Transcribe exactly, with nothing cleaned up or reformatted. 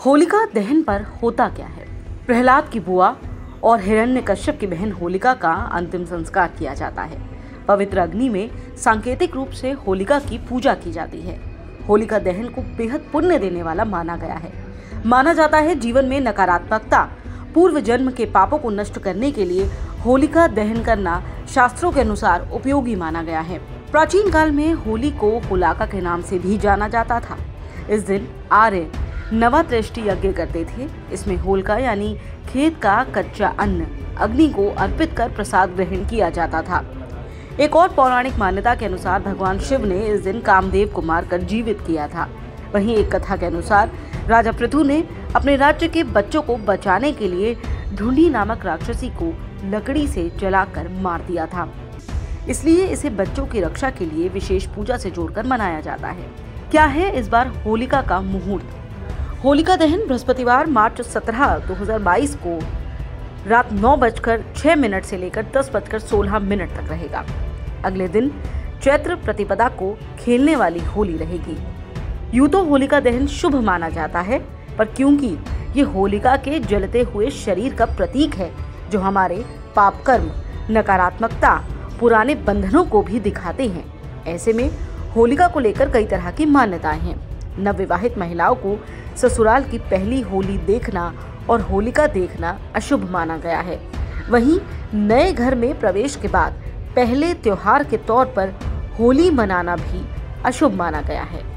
होलिका दहन पर होता क्या है? प्रहलाद की बुआ और हिरण्यकश्यप की बहन होलिका का अंतिम संस्कार किया जाता है। पवित्र अग्नि में सांकेतिक रूप से होलिका की पूजा की जाती है। होलिका दहन को बेहद पुण्य देने वाला माना गया है। माना जाता है जीवन में नकारात्मकता, पूर्व जन्म के पापों को नष्ट करने के लिए होलिका दहन करना शास्त्रों के अनुसार उपयोगी माना गया है। प्राचीन काल में होली को होलाका के नाम से भी जाना जाता था। इस दिन आर्य नवातृष्टि यज्ञ करते थे। इसमें होलिका यानी खेत का कच्चा अन्न अग्नि को अर्पित कर प्रसाद ग्रहण किया जाता था। एक और पौराणिक मान्यता के अनुसार भगवान शिव ने इस दिन कामदेव को मारकर जीवित किया था। वहीं एक कथा के अनुसार राजा पृथु ने अपने राज्य के बच्चों को बचाने के लिए ढूंढी नामक राक्षसी को लकड़ी से जलाकर मार दिया था। इसलिए इसे बच्चों की रक्षा के लिए विशेष पूजा से जोड़कर मनाया जाता है। क्या है इस बार होलिका का मुहूर्त? होलिका दहन बृहस्पतिवार मार्च सत्रह दो हजार बाईस को रात नौ बजकर छह मिनट से लेकर दस बजकर सोलह मिनट तक रहेगा। अगले दिन चैत्र प्रतिपदा को खेलने वाली होली रहेगी। यूं तो होलिका दहन शुभ माना जाता है, पर क्योंकि ये होलिका के जलते हुए शरीर का प्रतीक है जो हमारे पाप कर्म, नकारात्मकता, पुराने बंधनों को भी दिखाते हैं, ऐसे में होलिका को लेकर कई तरह की मान्यताएं हैं। नवविवाहित महिलाओं को ससुराल की पहली होली देखना और होलिका देखना अशुभ माना गया है। वहीं नए घर में प्रवेश के बाद पहले त्योहार के तौर पर होली मनाना भी अशुभ माना गया है।